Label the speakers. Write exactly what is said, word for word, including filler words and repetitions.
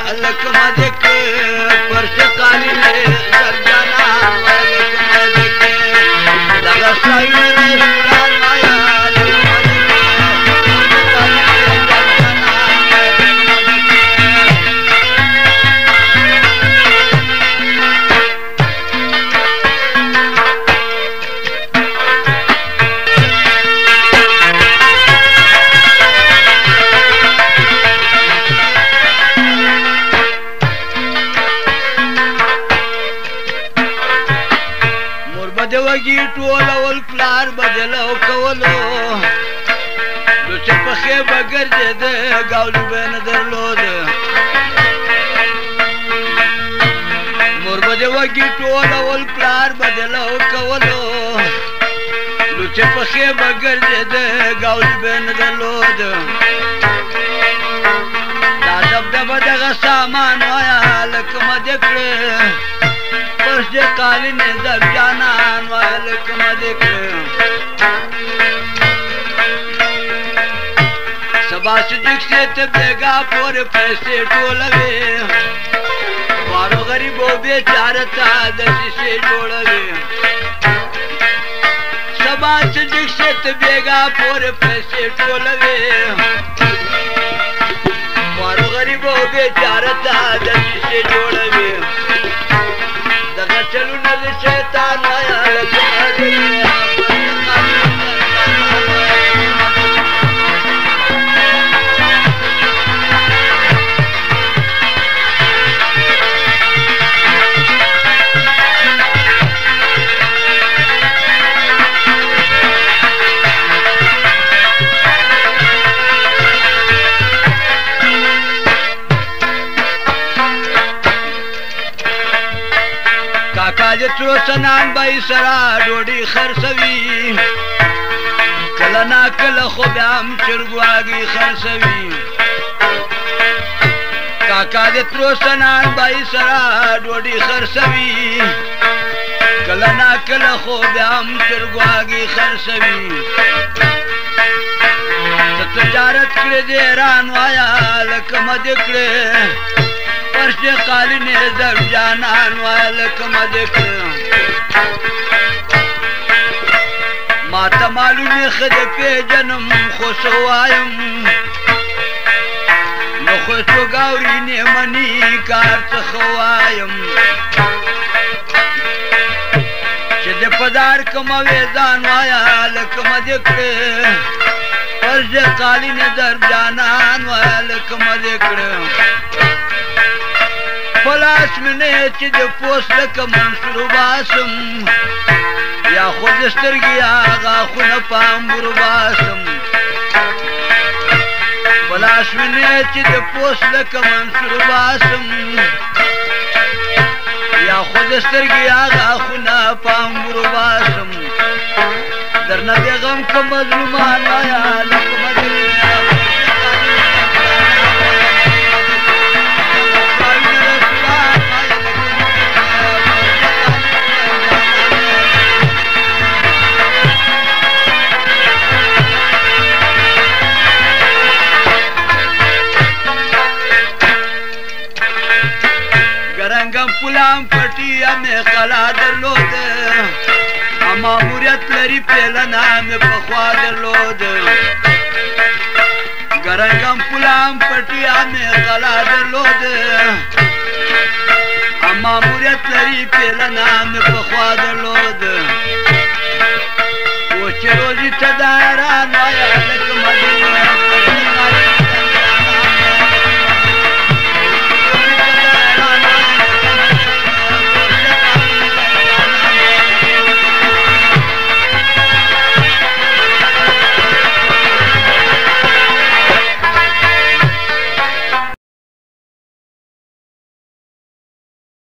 Speaker 1: لکه مدې کې فرش قالین در جانان وای لکه مدې کې دغه سایه رسولان وایا وږي ټولول پلار بدلو کولو نو چې په خې بګرځېده ګاولو به نه درلود مور به د وږي ټولول پلار بدلو کولو نو چې په خې بګرځېده ګاولو به نه درلود دا دبدبه دغه سامان وایه لکه مدې کړې فرش دې قالین در جانان وای لکه مدې کړې سبا سجک سے ته بیګا پورې پیسې ټولوي وارو غریبو بیچاره ته د شیشې جوړوي سبا سجک سے ته بیګا پورې پیسې ټولوي وارو غریبو بیچاره ته د شیشې جوړوي دغه چلونه د شیطان وایا لکه مدې کاکا ترو سنان بای سرا ډوډۍ خرڅوي کله نا کله خو بیا هم چرګواګي خرڅوي کاکا د ترو سنان بای سرا ډوډۍ خرڅوي کله نا کله خو بیا هم چرګواګي خرڅوي ته تجارت کړې د ایران وایا لکه مدې کړې فرش قالین در جانان وای لکه مدې کړې ما ته معلومې ښه د پېژنم خو څه وایم نو خو څو ګاوري نه مني کار څه وایم چې د پدار کومه ویزان وایا لکه مدې کړې فرش قالین در جانان وای لکه مدې کړې پلاس منه چې د پوست لکه منصور باسم یا خود سترګې هغه خونه پامبور باسم پلاس منه چې د پوست لکه منصور باسم یا خود سترګې هغه خونه پامبور باسم درنه بیغم که مظلومان وایا لکه مدې پلام پټي مې قلا درلود ماموریت لري پلنا مې پخوا درلود ګرنګم پلام پټي مې قلا درلود ماموریت لري پلنا مې پخوا درلود و چې روزي ته دایران وایا